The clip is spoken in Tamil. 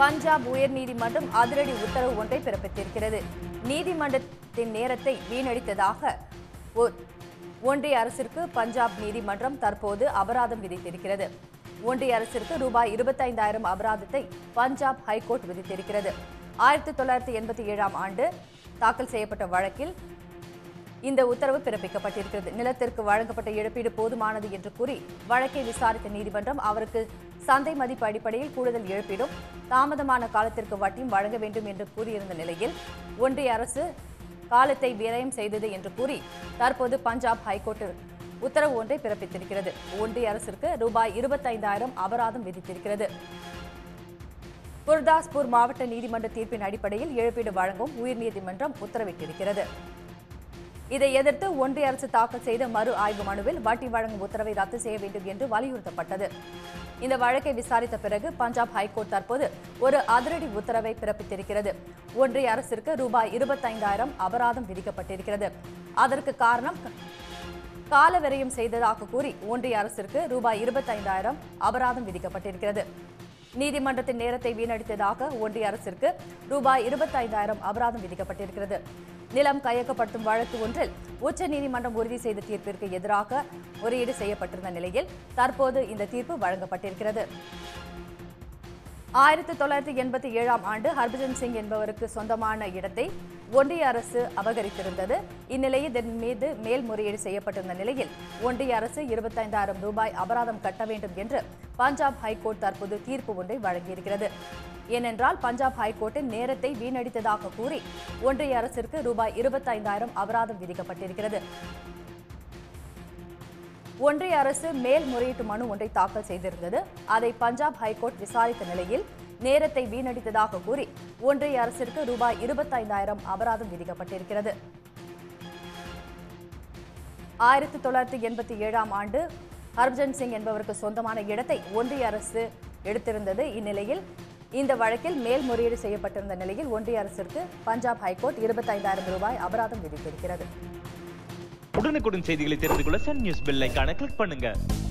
பஞ்சாப் உயர்நீதிமன்றம் அதிரடி உத்தரவு ஒன்றை பிறப்பித்திருக்கிறது. நீதிமன்றத்தின் நேரத்தை வீணடித்ததாக ஒன்றிய அரசிற்கு பஞ்சாப் நீதிமன்றம் தற்போது அபராதம் விதித்திருக்கிறது. ஒன்றிய அரசிற்கு ரூபாய் 25,000 அபராதத்தை பஞ்சாப் ஹைகோர்ட் விதித்திருக்கிறது. 1987ஆம் ஆண்டு தாக்கல் செய்யப்பட்ட வழக்கில் இந்த உத்தரவு பிறப்பிக்கப்பட்டிருக்கிறது. நிலத்திற்கு வழங்கப்பட்ட இழப்பீடு போதுமானது என்று கூறி வழக்கை விசாரித்த நீதிமன்றம் அவருக்கு சந்தை மதிப்பு அடிப்படையில் கூடுதல் இழப்பீடும் தாமதமான காலத்திற்கு வட்டியும் வழங்க வேண்டும் என்று கூறியிருந்த நிலையில் ஒன்றிய அரசு காலத்தை விரயம் செய்தது என்று கூறி தற்போது பஞ்சாப் ஹைகோர்ட் உத்தரவு ஒன்றை பிறப்பித்திருக்கிறது. ஒன்றிய அரசிற்கு ரூபாய் 25,000 அபராதம் விதித்திருக்கிறது. குர்தாஸ்பூர் மாவட்ட நீதிமன்ற தீர்ப்பின் அடிப்படையில் இழப்பீடு வழங்கவும் உயர்நீதிமன்றம் உத்தரவிட்டிருக்கிறது. இதை எதிர்த்து ஒன்றிய அரசு தாக்கல் செய்த மறு ஆய்வு மனுவில் வட்டி வழங்கும் உத்தரவை ரத்து செய்ய வேண்டும் என்று வலியுறுத்தப்பட்டது. இந்த வழக்கை விசாரித்த பிறகு பஞ்சாப் ஹைகோர்ட் தற்போது ஒரு அதிரடி உத்தரவை பிறப்பித்திருக்கிறது. ஒன்றிய அரசிற்கு ரூபாய் 25,000 அபராதம் விதிக்கப்பட்டிருக்கிறது. அதற்கு காரணம் கால விரயம் செய்ததாக கூறி ஒன்றிய அரசிற்கு ரூபாய் 25,000 அபராதம் விதிக்கப்பட்டிருக்கிறது. நீதிமன்றத்தின் நேரத்தை வீணடித்ததாக ஒன்றிய அரசிற்கு ரூபாய் 25,000 அபராதம் விதிக்கப்பட்டிருக்கிறது. நிலம் கையகப்படுத்தும் வழக்கு ஒன்றில் உச்சநீதிமன்றம் உறுதி செய்த தீர்ப்பிற்கு எதிராக முறையீடு செய்யப்பட்டிருந்த நிலையில் தற்போது இந்த தீர்ப்பு வழங்கப்பட்டிருக்கிறது. 1987ஆம் ஆண்டு ஹர்பஜன் சிங் என்பவருக்கு சொந்தமான இடத்தை ஒன்றிய அரசு அபகரித்திருந்தது. இந்நிலையில் இதன் மீது மேல்முறையீடு செய்யப்பட்டிருந்த நிலையில் ஒன்றிய அரசு 25,000 ரூபாய் அபராதம் கட்ட வேண்டும் என்று பஞ்சாப் ஹைகோர்ட் தற்போது தீர்ப்பு ஒன்றை வழங்கியிருக்கிறது. ஏனென்றால் பஞ்சாப் ஹைகோர்ட்டின் நேரத்தை வீணடித்ததாக கூறி ஒன்றிய அரசிற்கு ரூபாய் 25,000 அபராதம் விதிக்கப்பட்டிருக்கிறது. ஒன்றிய அரசு மேல்முறையீட்டு மனு ஒன்றை தாக்கல் செய்திருந்தது. அதை பஞ்சாப் ஹைகோர்ட் விசாரித்த நிலையில் நேரத்தை வீணடித்ததாக கூறி ஒன்றிய அரசிற்கு ரூபாய் 25,000 அபராதம் விதிக்கப்பட்டிருக்கிறது. 1987ஆம் ஆண்டு ஹர்பஜன் சிங் என்பவருக்கு சொந்தமான இடத்தை ஒன்றிய அரசு எடுத்திருந்தது. இந்நிலையில் இந்த வழக்கில் மேல்முறையீடு செய்யப்பட்டிருந்த நிலையில் ஒன்றிய அரசிற்கு பஞ்சாப் ஹைகோர்ட் 25,000 ரூபாய் அபராதம் விதித்திருக்கிறது. உடனுக்குடன் செய்திகளை தெரிந்து கொள்ள சன் நியூஸ் பெல் ஐகானை கிளிக் பண்ணுங்க.